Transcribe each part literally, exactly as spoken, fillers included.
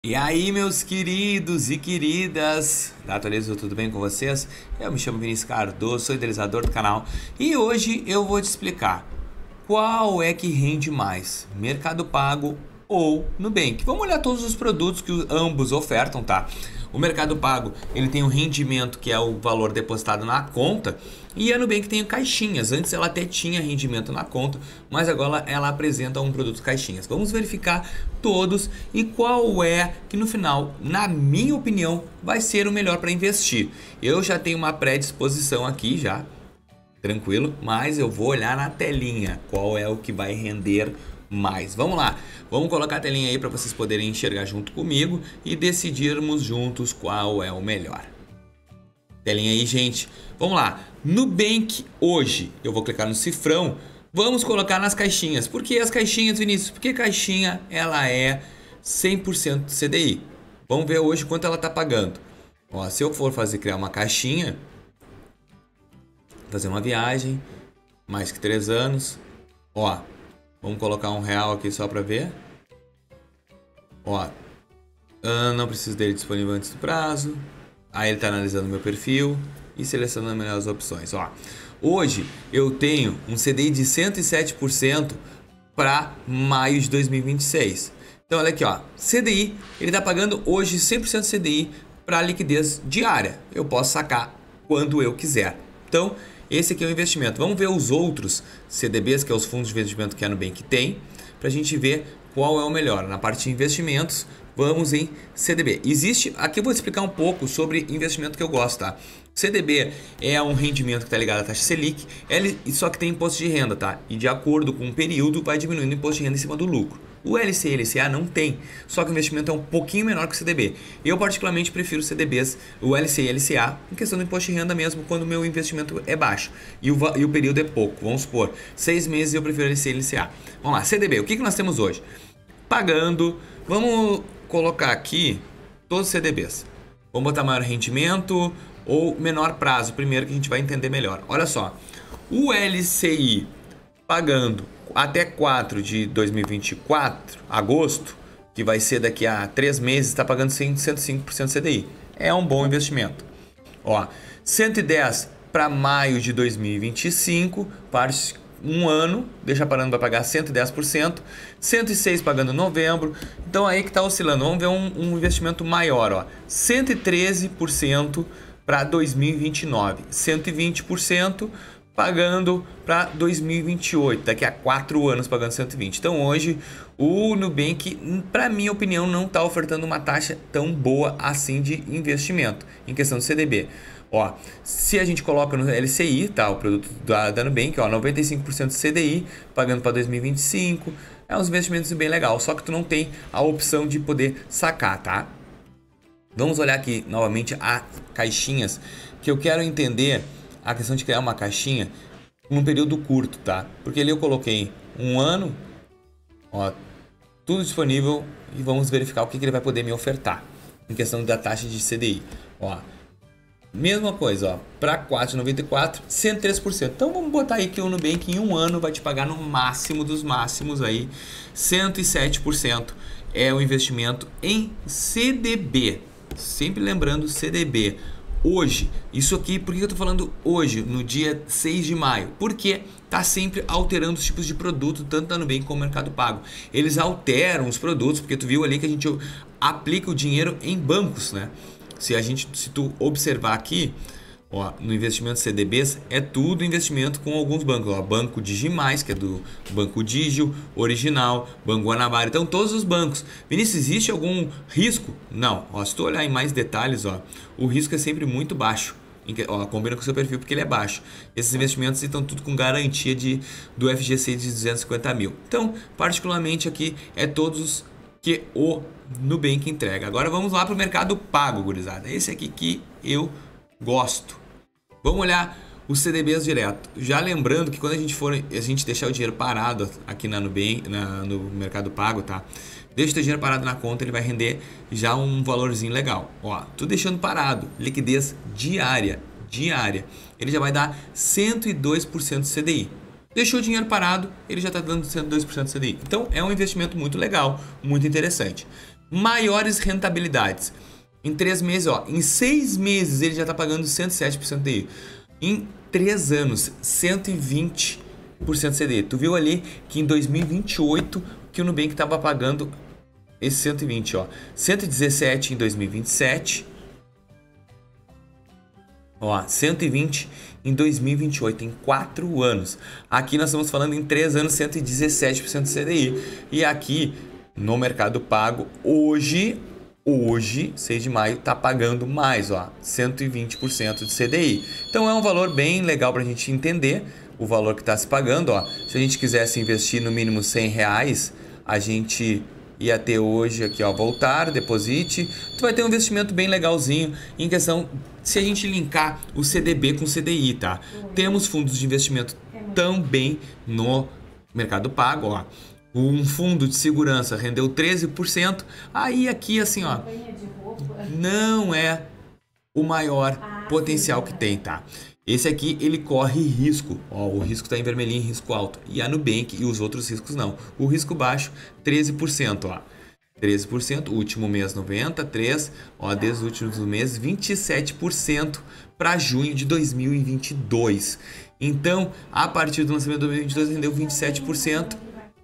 E aí, meus queridos e queridas da Atualizo, tudo bem com vocês? Eu me chamo Vinícius Cardoso, sou idealizador do canal e hoje eu vou te explicar qual é que rende mais, Mercado Pago ou Nubank. Vamos olhar todos os produtos que ambos ofertam, tá? O Mercado Pago, ele tem um rendimento que é o valor depositado na conta, e a Nubank tem caixinhas. Antes ela até tinha rendimento na conta, mas agora ela apresenta um produto caixinhas. Vamos verificar todos e qual é que no final, na minha opinião, vai ser o melhor para investir. Eu já tenho uma predisposição aqui já, tranquilo, mas eu vou olhar na telinha qual é o que vai render mais. Vamos lá, vamos colocar a telinha aí para vocês poderem enxergar junto comigo e decidirmos juntos qual é o melhor. Telinha aí, gente. Vamos lá, Nubank hoje, eu vou clicar no cifrão, vamos colocar nas caixinhas. Por que as caixinhas, Vinícius? Porque caixinha ela é cem por cento C D I. Vamos ver hoje quanto ela está pagando. Ó, se eu for fazer criar uma caixinha, fazer uma viagem, mais que três anos, ó, vamos colocar um real aqui só para ver. Ó, não preciso dele disponível antes do prazo. Aí ele está analisando meu perfil e selecionando as melhores opções. Ó, hoje eu tenho um C D I de cento e sete por cento para maio de dois mil e vinte e seis. Então olha aqui, ó, C D I, ele está pagando hoje cem por cento C D I para liquidez diária. Eu posso sacar quando eu quiser. Então esse aqui é o investimento. Vamos ver os outros C D Bs, que é os fundos de investimento que a Nubank tem, para a gente ver qual é o melhor. Na parte de investimentos, vamos em C D B. Existe, aqui eu vou explicar um pouco sobre investimento que eu gosto, tá? C D B é um rendimento que está ligado à taxa Selic, ele, só que tem imposto de renda, tá? E de acordo com o período, vai diminuindo o imposto de renda em cima do lucro. O L C I e L C A não tem, só que o investimento é um pouquinho menor que o C D B. Eu particularmente prefiro C D Bs, o L C I e L C A, em questão do imposto de renda mesmo, quando o meu investimento é baixo e o, e o período é pouco. Vamos supor, seis meses eu prefiro L C I e L C A. Vamos lá, C D B, o que, que nós temos hoje? Pagando, vamos colocar aqui todos os C D Bs. Vamos botar maior rendimento ou menor prazo, primeiro, que a gente vai entender melhor. Olha só, o L C I pagando até quatro de dois mil e vinte e quatro, agosto, que vai ser daqui a três meses, está pagando cento e cinco por cento C D I. É um bom investimento. Ó, cento e dez para maio de dois mil e vinte e cinco, parte um ano, deixa parando para pagar cento e dez por cento, cento e seis pagando novembro, então aí que está oscilando. Vamos ver um, um investimento maior, ó, cento e treze por cento para dois mil e vinte e nove, cento e vinte por cento pagando para dois mil e vinte e oito, daqui a quatro anos pagando cento e vinte. Então hoje o Nubank, para minha opinião, não está ofertando uma taxa tão boa assim de investimento em questão do C D B. Ó, se a gente coloca no L C I, tá, o produto da, da Nubank, ó, noventa e cinco por cento C D I, pagando para dois mil e vinte e cinco, é uns investimentos bem legal, só que tu não tem a opção de poder sacar, tá? Vamos olhar aqui novamente as caixinhas, que eu quero entender a questão de criar uma caixinha num período curto, tá? Porque ali eu coloquei um ano, ó, tudo disponível, e vamos verificar o que, que ele vai poder me ofertar em questão da taxa de C D I, ó. Mesma coisa, ó, para quatro vírgula noventa e quatro, cento e três por cento. Então vamos botar aí que o Nubank em um ano vai te pagar no máximo dos máximos aí, cento e sete por cento é o investimento em C D B. Sempre lembrando C D B. Hoje, isso aqui, por que eu tô falando hoje, no dia seis de maio? Porque tá sempre alterando os tipos de produto, tanto da Nubank como no Mercado Pago. Eles alteram os produtos, porque tu viu ali que a gente aplica o dinheiro em bancos, né? Se a gente, se tu observar aqui, ó, no investimento C D Bs, é tudo investimento com alguns bancos. Ó, Banco Digimais, que é do Banco Digio, Original, Banco Guanabara. Então, todos os bancos. Vinícius, existe algum risco? Não. Ó, se tu olhar em mais detalhes, ó, o risco é sempre muito baixo. Ó, combina com o seu perfil porque ele é baixo. Esses investimentos estão tudo com garantia de, do F G C de duzentos e cinquenta mil. Então, particularmente aqui, é todos que o Nubank entrega. Agora vamos lá para o Mercado Pago, gurizada. Esse aqui que eu gosto. Vamos olhar os C D Bs direto. Já lembrando que quando a gente for, a gente deixar o dinheiro parado aqui na Nubank, na, no Mercado Pago, tá? Deixa o teu dinheiro parado na conta, ele vai render já um valorzinho legal. Ó, tu deixando parado, liquidez diária, diária, ele já vai dar cento e dois por cento C D I. Deixou o dinheiro parado, ele já está dando cento e dois por cento C D I. Então é um investimento muito legal, muito interessante. maiores rentabilidades. Em três meses, ó, em seis meses ele já está pagando cento e sete por cento D I. Em três anos, cento e vinte por cento C D I. Tu viu ali que em dois mil e vinte e oito que o Nubank estava pagando esse cento e vinte, ó. cento e dezessete em dois mil e vinte e sete. Ó, cento e vinte em dois mil e vinte e oito, em quatro anos. Aqui nós estamos falando em três anos, cento e dezessete por cento C D I. E aqui no Mercado Pago, hoje, hoje, seis de maio, tá pagando mais, ó, cento e vinte por cento de C D I. Então é um valor bem legal para a gente entender o valor que está se pagando, ó. Se a gente quisesse investir no mínimo cem reais, a gente ia ter hoje aqui, ó, voltar, deposite. Tu vai ter um investimento bem legalzinho em questão, se a gente linkar o C D B com o C D I, tá? Temos fundos de investimento também no Mercado Pago, ó. Um fundo de segurança rendeu treze por cento. Aí aqui assim, ó, não é o maior potencial que tem, tá? Esse aqui ele corre risco, ó, o risco está em vermelhinho, risco alto. E a Nubank e os outros riscos não. O risco baixo, treze por cento, ó. treze por cento, último mês noventa e três, ó, desde os últimos meses vinte e sete por cento para junho de dois mil e vinte e dois. Então, a partir do lançamento de dois mil e vinte e dois rendeu vinte e sete por cento.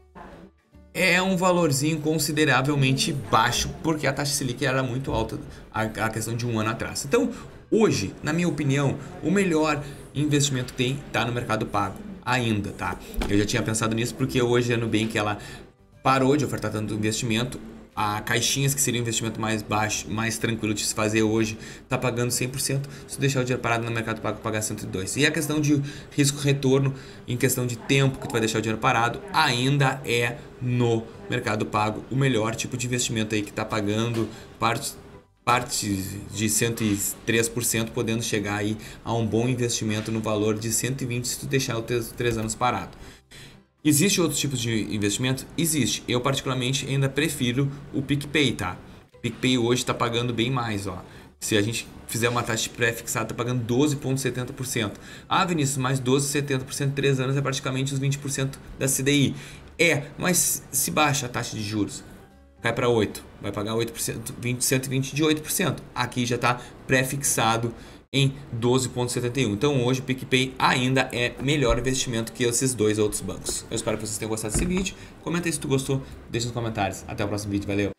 É um valorzinho consideravelmente baixo, porque a taxa Selic era muito alta a, a questão de um ano atrás. Então, hoje, na minha opinião, o melhor investimento que tem está no Mercado Pago, ainda, tá? Eu já tinha pensado nisso porque hoje a Nubank, ela parou de ofertar tanto investimento. A caixinhas, que seria um investimento mais baixo, mais tranquilo de se fazer hoje, está pagando cem por cento. Se deixar o dinheiro parado no Mercado Pago, pagar cento e dois por cento. E a questão de risco-retorno, em questão de tempo que tu vai deixar o dinheiro parado, ainda é no Mercado Pago o melhor tipo de investimento aí, que está pagando parte, parte de cento e três por cento, podendo chegar aí a um bom investimento no valor de cento e vinte por cento se tu deixar os três anos parado. Existe outros tipos de investimento? Existe. Eu particularmente ainda prefiro o PicPay, tá? O PicPay hoje está pagando bem mais, ó. Se a gente fizer uma taxa pré-fixada, está pagando doze vírgula setenta por cento. Ah, Vinícius, mais doze vírgula setenta por cento em três anos é praticamente os vinte por cento da C D I. É, mas se baixa a taxa de juros, cai para oito por cento, vai pagar oito por cento, vinte, cento e vinte de oito por cento. Aqui já está pré-fixado em doze vírgula setenta e um. Então hoje o PicPay ainda é melhor investimento que esses dois outros bancos. Eu espero que vocês tenham gostado desse vídeo. Comenta aí se tu gostou, deixa nos comentários. Até o próximo vídeo, valeu!